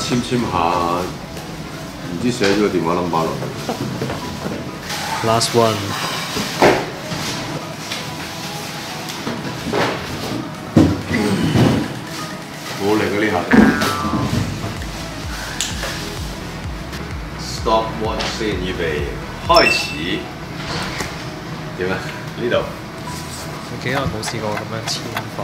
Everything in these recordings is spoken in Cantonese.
簽下，唔知寫咗個電話 number 落去。 Last one。 冇力嘅呢下。Stop watch 先，預備開始。點啊？呢度。 你幾耐冇試過咁樣簽法？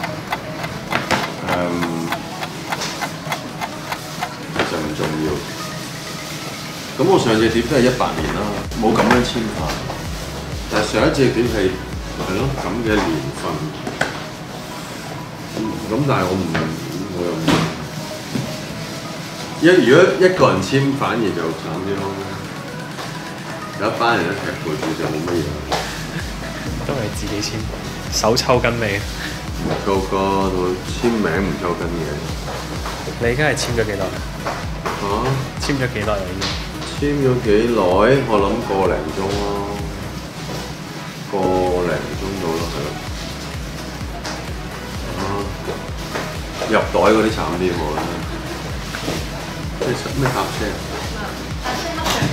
其實唔重要。咁我上隻碟都係18年啦，冇咁樣簽法。但係上一隻碟係咯咁嘅年份。咁但係我又唔。如果一個人簽反而就慘啲咯。有一班人一齊陪住就冇乜嘢。 都係自己簽，手抽筋未？ 唔夠個度簽名唔抽筋嘅。 你而家係簽咗幾耐？簽咗幾耐啊？已經簽咗幾耐？我諗個零鐘咯，個零鐘到咯，係咯。入袋嗰啲慘啲喎，咩搭車？ 搭車乜上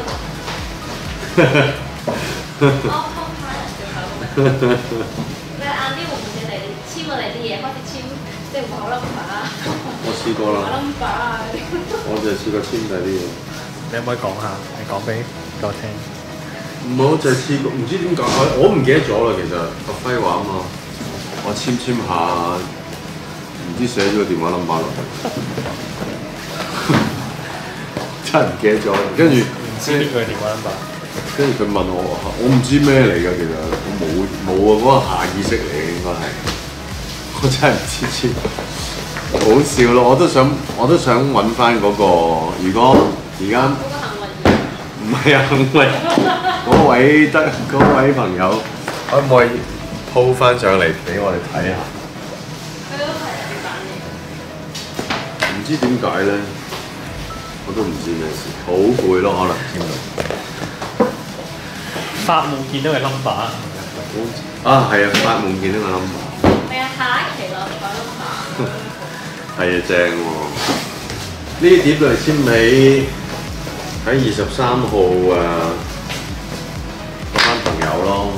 嘅你晏啲會唔會嚟簽過嚟啲嘢，開始簽即係戶口 number 啊？ 我試過啦。 number 啊！ 我就試過簽第啲嘢。 你可唔可以講下？你講俾我聽。 唔好就係試過，唔知點解我唔記得咗啦。其實阿輝話啊嘛，我簽下，唔知寫咗個電話 number 落去，真係唔記得咗。跟住唔知邊個電話 number？ 跟住佢問我唔知咩嚟㗎，其實我冇啊，嗰個下意識嚟嘅應該係，我真係唔知簽，好笑咯！我都想揾翻嗰個，如果而家唔係啊，幸運嗰位朋友，可唔可以鋪翻上嚟俾我哋睇下？ 佢都係有啲反應。 唔知點解咧，我都唔知咩事，好攰咯，可能簽到。 發夢見到嘅 number 啊，係啊，發夢見到個 number。 係啊，下一期落講 number。 係啊，正喎！呢啲碟就係簽俾喺23號嗰班朋友咯。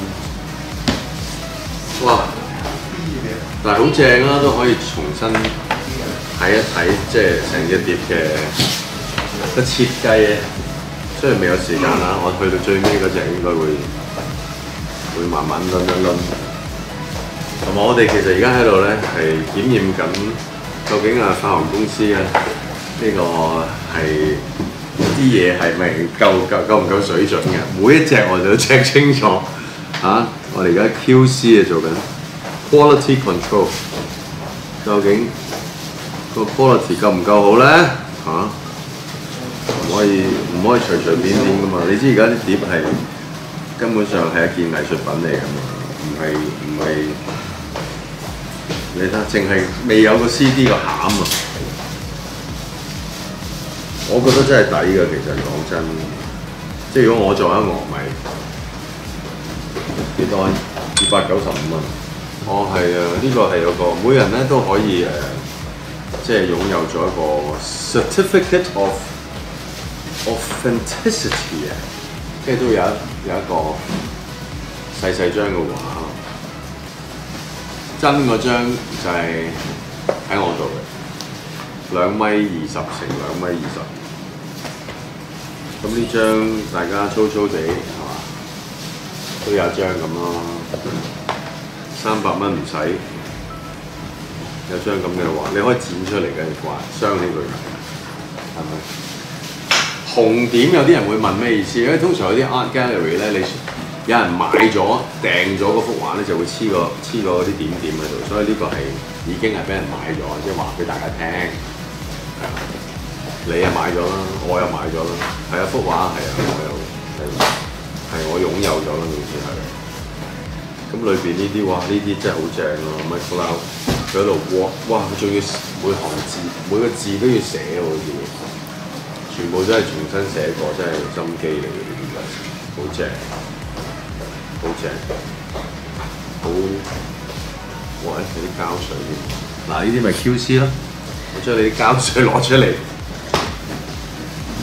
哇！但係好正啦，都可以重新睇一睇，即係成隻碟嘅個設計。雖然未有時間啦，我去到最尾嗰隻應該會慢慢輪。同埋我哋其實而家喺度咧係檢驗緊，究竟發行公司咧呢個係啲嘢係咪夠唔夠水準嘅？每一隻我哋都 check 清楚嚇。我哋而家 QC 做緊 quality control， 究竟個 quality 夠唔夠好咧嚇？唔可以隨隨便便噶嘛？你知而家啲碟係根本上係一件藝術品嚟㗎嘛，唔係你睇，淨係未有個 CD 個餡啊！我覺得真係抵㗎，其實講真，即係如果我作為一個樂迷，幾多295蚊？哦，係啊，呢個係有個每人咧都可以即係擁有咗一個 certificate of authenticity 啊，即係都有一個細張嘅畫，真嗰張就係喺我度嘅，2.20米乘2.20米。咁呢張大家粗粗地係嘛，都有一張咁咯，300蚊唔使，有張咁嘅畫，你可以剪出嚟嘅畫，鑲起佢，係咪？紅點有啲人會問咩意思？因為通常有啲 art gallery 咧，你有人買咗訂咗嗰幅畫咧，就會黐個嗰啲點喺度，所以呢個係已經係俾人買咗，即係話俾大家聽。係啊，你又買咗啦，我又買咗啦，係啊，幅畫係啊，我擁有咗啦，好似係。咁裏邊呢啲哇，呢啲真係好正咯 ，Michael 佢喺度哇，佢仲要每行字每個字都要寫喎，好似。全部都係重新寫過，真係心機嚟嘅呢啲嘢，好正，好正，好，哇！有啲膠水添，嗱呢啲咪 QC 咯，我將你啲膠水攞出嚟，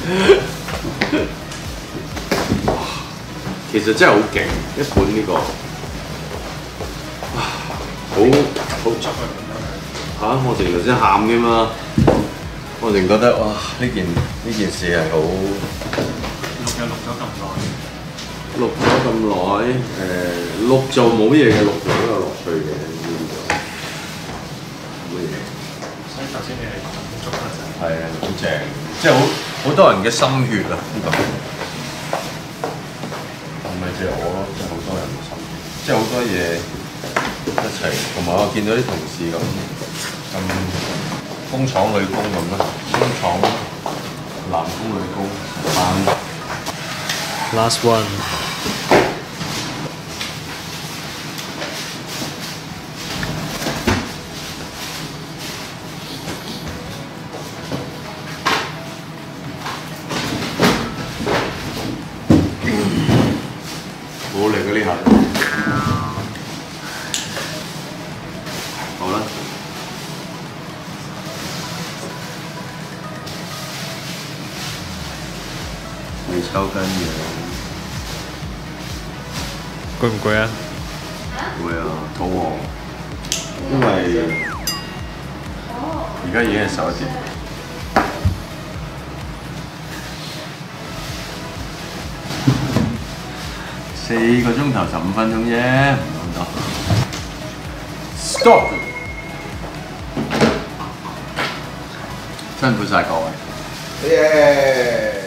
其實真係好勁，一本呢、個，好嚇！我淨頭先喊嘅嘛，我淨覺得哇！呢件事係好錄咗咁耐，錄就冇乜嘢嘅，錄就都有樂趣嘅，冇乜嘢。 所以頭先你係講足嗰陣， 係啊，好正，即係好多人嘅心血啊！呢、個唔係淨係我咯，即係好多人嘅心血，即係好多嘢一齊，同埋我見到啲同事咁工廠女工咁啦，工廠男工女工班。 Last one。 好力嘅呢下，好啦，未抽筋嘅， 攰唔攰啊？ 會啊，肚餓，因為而家已經係11點。4個鐘頭15分鐘啫，唔咁多。Stop！ 辛苦晒各位。 耶！